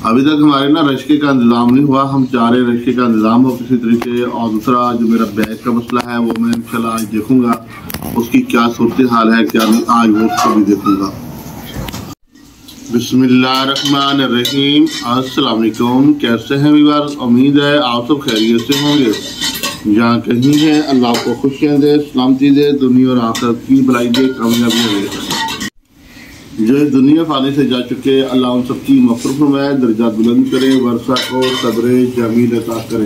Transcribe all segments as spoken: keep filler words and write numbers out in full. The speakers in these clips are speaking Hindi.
अभी तक हमारे ना रिश्ते का इंतजाम नहीं हुआ, हम चाह रहे रिश्ते का इंतजाम हो किसी तरीके। और दूसरा जो मेरा बैग का मसला है वो मैं इंशाल्लाह आज देखूंगा, उसकी क्या सूरत हाल है क्या नहीं, आज वो उसको भी देखूंगा। बिस्मिल्लाहिर्रहमानिर्रहीम। अस्सलाम वालेकुम। कैसे हैं व्यूअर्स? उम्मीद है आप सब खैरियत से होंगे। जहाँ कहीं है अल्लाह आपको खुशियाँ दे, सलामती दे, दुनिया और आखिरत की भलाई दे, कामयाबियाँ दे। जो इस दुनिया फाने से जा चुके अल्लाह उन सबकी मग़फ़िरत फरमाए, दर्जात बुलंद करे, वर्षा को सब्र जमील अता करे।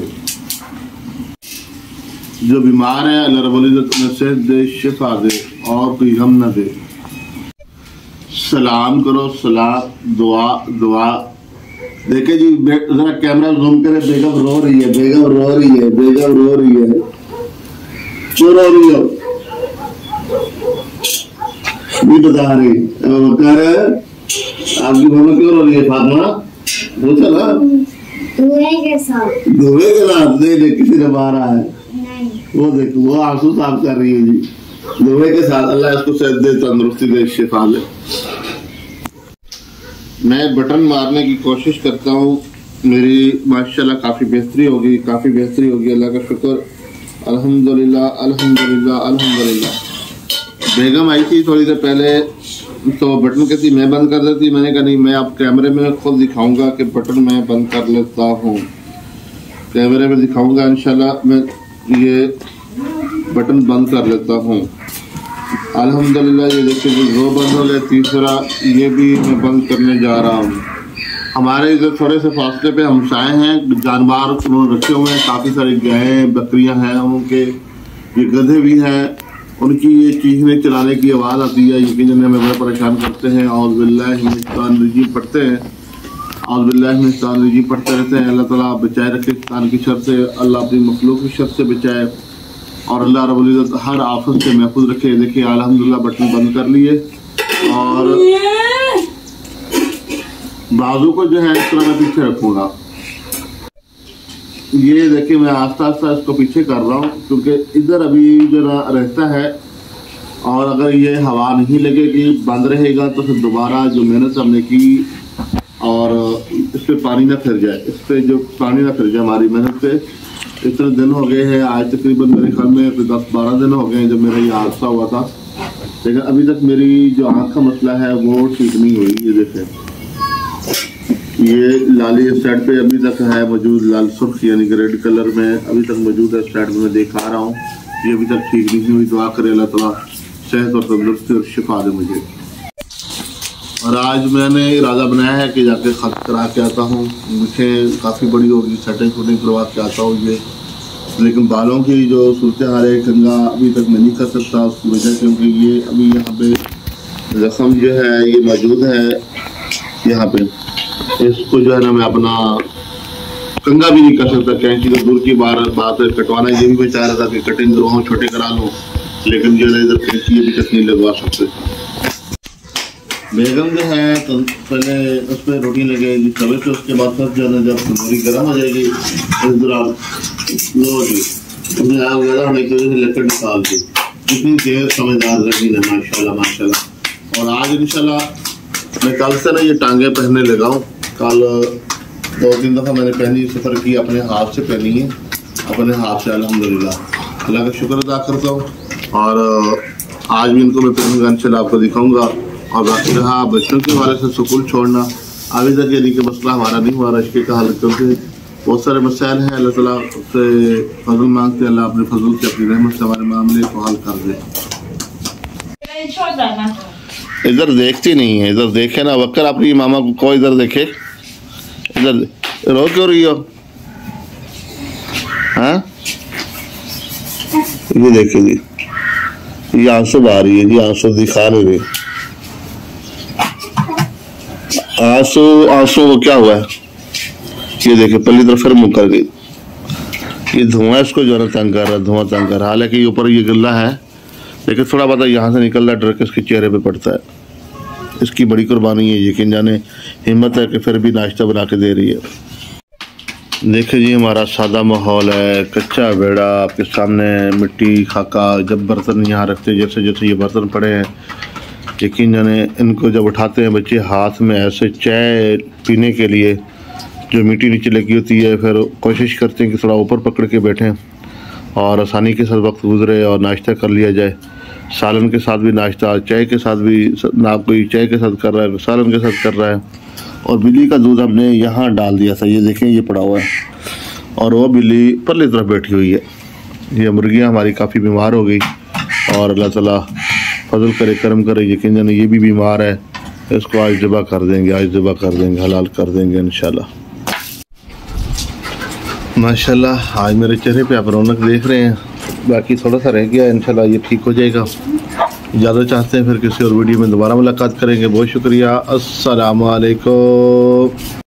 जो बीमार है अल्लाह रब्बुल इज़्ज़त उन्हें सेहत दे, शिफा दे और कोई गम न दे। सलाम करो, सलाम, दुआ दुआ। देखे जी, जरा कैमरा जूम करे। बेगम रो रही है, बेगम रो रही है, बेगम रो रही है। क्यों रो रही हो? नहीं बता रही। कह रहे आपकी मम्मा क्यों रो रही है? फातिमा पूछा ना। धुएं के साथ। धुएं के साथ? नहीं नहीं, किसी ने मारा है? नहीं। वो देखो, वो आंसू साफ कर रही है जी। धुएं के साथ। अल्लाह इसको सेहत दे, तंदुरुस्ती दे, शिफा दे। मैं बटन मारने की कोशिश करता हूँ, मेरी माशाल्लाह काफ़ी बेहतरी होगी, काफ़ी बेहतरी होगी। अल्लाह का शुक्र, अल्हम्दुलिल्लाह अल्हम्दुलिल्लाह अल्हम्दुलिल्लाह। बेगम आई थी थोड़ी देर पहले, तो बटन कहती मैं बंद कर देती। मैंने कहा नहीं, मैं आप कैमरे में खुद दिखाऊंगा कि बटन मैं बंद कर लेता हूँ। कैमरे में दिखाऊंगा इंशाल्लाह, मैं ये बटन बंद कर लेता हूँ। अल्हम्दुलिल्लाह। ये देखिए दो बंद हो गए, तीसरा ये भी मैं बंद करने जा रहा हूँ। हमारे इधर थोड़े से फासले पे हमसाए हैं, जानवर उन्होंने रखे हुए हैं, काफ़ी सारी गायें बकरियाँ हैं, उनके ये गधे भी हैं। उनकी ये चीखने चलाने की आवाज़ आती है, यकीन हमें बड़ा परेशान करते हैं। औज़ बिल्लाहि मिनश शैतानिर रजीम पढ़ते हैं, औज़ बिल्लाहि मिनश शैतानिर रजीम पढ़ते रहते हैं। अल्लाह ताला बचाए रखे शैतान की शर से, अल्लाह अपनी मखलूक की शर से बचाए और अल्लाह रब्बुल इज़्ज़त हर आफत से महफूज रखे। देखिए अल्हम्दुलिल्लाह बटन बंद कर लिए और बाजू को जो है इस तरह मैं पीछे रखूँगा। ये देखिए मैं आस्ता आस्ता इसको पीछे कर रहा हूँ, क्योंकि इधर अभी जरा रहता है और अगर ये हवा नहीं लगेगी, बंद रहेगा, तो फिर दोबारा जो मेहनत हमने की और इस पर पानी ना फिर जाए, इस पर जो पानी ना फिर जाए हमारी मेहनत पे। इतने दिन हो गए हैं, आज तकरीबन मेरे ख्याल में दस बारह दिन हो गए हैं जब मेरा ये हादसा हुआ था, लेकिन अभी तक मेरी जो आँख का मसला है वो ठीक नहीं हुई। ये देखें, ये लाली इस साइड पे अभी तक है मौजूद, लाल सुर्ख यानी कि रेड कलर में अभी तक मौजूद है। इस साइड में मैं देख आ रहा हूँ, ये अभी तक ठीक नहीं हुई। दुआ करे अल्लाह ताला सेहत और तंदुरुस्ती और शिफा दे मुझे। और आज मैंने इरादा बनाया है कि जाके खत करा के आता हूँ। मुझे काफ़ी बड़ी होगी, सेटिंग फुटिंग करवा के आता हूँ ये, लेकिन बालों की जो सूरत हाल है कंगा अभी तक मैं नहीं कर सकता उसकी वजह से, क्योंकि ये अभी यहाँ पे जख्म जो है ये मौजूद है यहाँ पे। इसको जो है ना मैं अपना कंगा भी नहीं कर सकता, कैंची तो दूर की बार बात है, कटवाना ये भी मैं चाह रहा था कि कटिंग करवाऊँ, छोटे करा लूँ, लेकिन जो है इधर कैंची अभी तक नहीं लगवा सकते। बेगम जो है तो पहले उस पर रोटी लगेगी तवे पे, उसके बाद फिर जो है जब तंदूरी गर्म हो जाएगी इस दौरान लो जी उसमें आग ज़्यादा होने की वजह से लकड़ निकाल दी। इतनी देर समझदार रही है माशाल्लाह माशाल्लाह। और आज इंशाल्लाह मैं कल से ना ये टांगे पहनने लगा हूँ। कल दो तीन दफ़ा मैंने पहनी, सफ़र की, अपने हाथ से पहनी है, अपने हाथ से अल्हम्दुलिल्लाह अल्लाह का शुक्र अदा करता हूँ। और आज भी इनको मैं पहनूँगा इंशाल्लाह, आपको दिखाऊँगा। और बाकी रहा बच्चों के हवाले से स्कूल छोड़ना, अभी तक यानी कि मसला हमारा नहीं हुआ रिश्ते का हल, क्योंकि बहुत सारे मसाइल हैं। अल्लाह ताला से फजल मांगते हैं, अल्लाह अपने फजल से अपनी रहमत से हमारे मामले को हल कर दे। इधर देखती नहीं है, इधर देखे ना वक्कर अपनी मामा को, इधर देखे, इधर रो क्यों रही हो? हाँ ये देखिए जी, ये आंसू आ रही है जी, आंसू दिखा नहीं रही, आंसू आंसू क्या हुआ है? ये देखिए पहली तरफ फिर मुँह कर गई। ये धुआं इसको जो है तंग कर रहा है, धुआं तंग कर रहा है। हालांकि ये ऊपर ये गिल्ला है, लेकिन थोड़ा बहुत यहाँ से निकल रहा है, डर के इसके चेहरे पे पड़ता है। इसकी बड़ी कुर्बानी है, यकीन जाने हिम्मत है कि फिर भी नाश्ता बना के दे रही है। देखिए जी हमारा सादा माहौल है, कच्चा बेड़ा, आपके सामने मिट्टी खाका। जब बर्तन यहाँ रखते, जैसे जैसे ये बर्तन पड़े हैं, यकीन जाने इनको जब उठाते हैं बच्चे हाथ में ऐसे चाय पीने के लिए, जो मिट्टी नीचे लगी होती है, फिर कोशिश करते हैं कि थोड़ा ऊपर पकड़ के बैठें और आसानी के साथ वक्त गुजरे और नाश्ता कर लिया जाए। सालन के साथ भी नाश्ता, चाय के साथ भी, ना कोई चाय के साथ कर रहा है, सालन के साथ कर रहा है। और बिल्ली का दूध हमने यहाँ डाल दिया था, ये देखें ये पड़ा हुआ है, और वो बिल्ली परली तरफ बैठी हुई है। ये मुर्गियाँ हमारी काफ़ी बीमार हो गई और अल्लाह ताला फजल करे, करम करे। यकीन जाने ये भी बीमार है, इसको आज ज़िबा कर देंगे, आज ज़िबा कर देंगे, हलाल कर देंगे इंशाल्लाह। माशाल्लाह आज मेरे चेहरे पे आप रौनक देख रहे हैं, बाकी थोड़ा सा रह गया, इंशाल्लाह ये ठीक हो जाएगा। इजाज़त चाहते हैं, फिर किसी और वीडियो में दोबारा मुलाकात करेंगे। बहुत शुक्रिया, अस्सलाम वालेकुम।